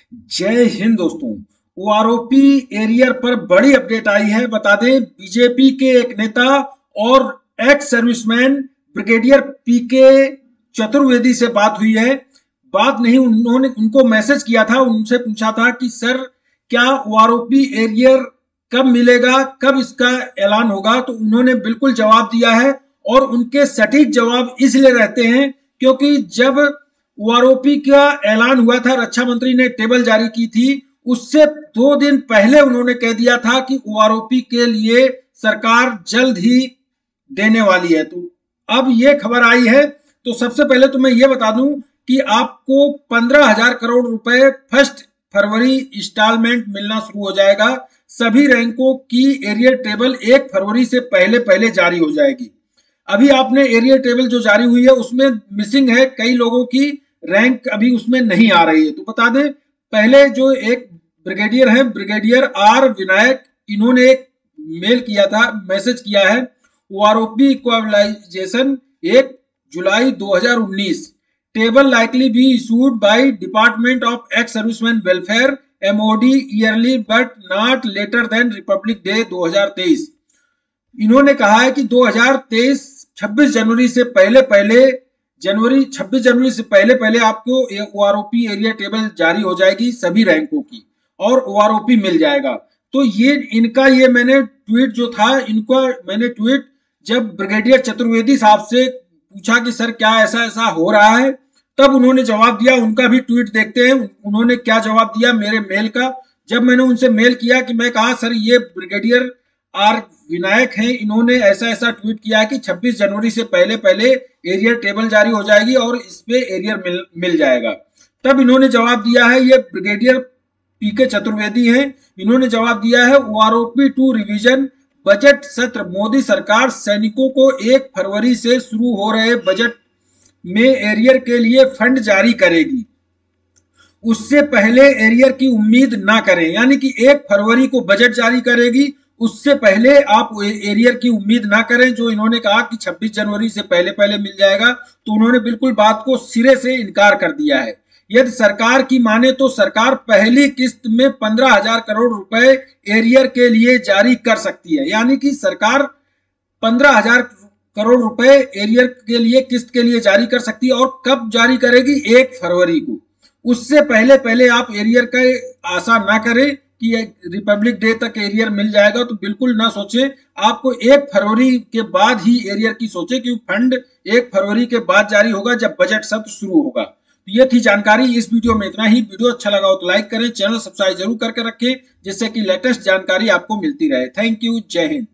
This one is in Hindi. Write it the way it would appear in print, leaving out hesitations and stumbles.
जय हिंद दोस्तों। ओआरओपी एरियर पर बड़ी अपडेट आई है। बता दें, बीजेपी के एक नेता और ex serviceman brigadier PK Chaturvedi से बात हुई है। बात नहीं, उन्होंने उनको मैसेज किया था, उनसे पूछा था कि सर क्या ओआरओपी एरियर कब मिलेगा, कब इसका ऐलान होगा। तो उन्होंने बिल्कुल जवाब दिया है और उनके सटीक जवाब इसलिए रहते हैं क्योंकि जब ओआरओपी का ऐलान हुआ था, रक्षा मंत्री ने टेबल जारी की थी, उससे 2 दिन पहले उन्होंने कह दिया था कि ओआरओपी के लिए सरकार जल्द ही देने वाली है। तो अब ये खबर आई है। तो सबसे पहले तो मैं ये बता दूं कि आपको 15,000 करोड़ रुपए 1 फरवरी इंस्टॉलमेंट मिलना शुरू हो जाएगा। सभी रैंकों की एरियर टेबल 1 फरवरी से पहले पहले जारी हो जाएगी। अभी आपने एरियर टेबल जो जारी हुई है उसमें मिसिंग है, कई लोगों की रैंक अभी उसमें नहीं आ रही है। तो बता दें, पहले जो एक ब्रिगेडियर है, ब्रिगेडियर आर विनायक, इन्होंने एक मेल किया था, मैसेज किया है। OROP equalisation 1 July 2019 table likely be issued by department of ex serviceman welfare MOD early but not later than Republic Day 2023। इन्होंने कहा है कि 2023 26 जनवरी से पहले पहले 26 जनवरी से पहले पहले आपको ओआरओपी एरिया टेबल जारी हो जाएगी सभी रैंकों की और ओआरओपी मिल जाएगा। तो ये इनका ये मैंने ट्वीट जो था, इनका मैंने ट्वीट जब ब्रिगेडियर चतुर्वेदी साहब से पूछा कि सर क्या ऐसा ऐसा हो रहा है, तब उन्होंने जवाब दिया। उनका भी ट्वीट देखते हैं उन्होंने क्या जवाब दिया मेरे मेल का। जब मैंने उनसे मेल किया कि मैं कहा सर ये ब्रिगेडियर आर विनायक हैं, इन्होंने ऐसा ऐसा ट्वीट किया है कि 26 जनवरी से पहले पहले एरियर टेबल जारी हो जाएगी और इस पे एरियर मिल जाएगा। तब इन्होंने जवाब दिया है, ये ब्रिगेडियर पीके चतुर्वेदी हैं, इन्होंने जवाब दिया है ओआरओपी 2 रिवीजन बजट सत्र मोदी सरकार सैनिकों को 1 फरवरी से शुरू हो रहे बजट में एरियर के लिए फंड जारी करेगी, उससे पहले एरियर की उम्मीद ना करें। यानी कि 1 फरवरी को बजट जारी करेगी, उससे पहले आप एरियर की उम्मीद ना करें। जो इन्होंने कहा कि 26 जनवरी से पहले पहले मिल जाएगा, तो उन्होंने बिल्कुल बात को सिरे से इनकार कर दिया है। यदि सरकार की माने तो सरकार पहली किस्त में 15,000 करोड़ रुपए एरियर के लिए जारी कर सकती है। यानी कि सरकार 15,000 करोड़ रुपए एरियर के लिए किस्त के लिए जारी कर सकती है। और कब जारी करेगी? 1 फरवरी को। उससे पहले पहले आप एरियर का आशा ना करें कि रिपब्लिक डे तक एरियर मिल जाएगा, तो बिल्कुल ना सोचें। आपको 1 फरवरी के बाद ही एरियर की सोचें, क्योंकि फंड 1 फरवरी के बाद जारी होगा जब बजट सत्र शुरू होगा। तो ये थी जानकारी। इस वीडियो में इतना ही। वीडियो अच्छा लगा हो तो लाइक करें, चैनल सब्सक्राइब जरूर करके रखें जिससे कि लेटेस्ट जानकारी आपको मिलती रहे। Thank you. जय हिंद।